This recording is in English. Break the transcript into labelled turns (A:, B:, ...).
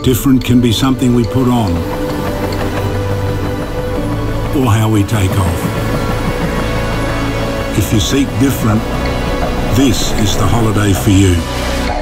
A: Different can be something we put on, or how we take off. If you seek different, this is the holiday for you.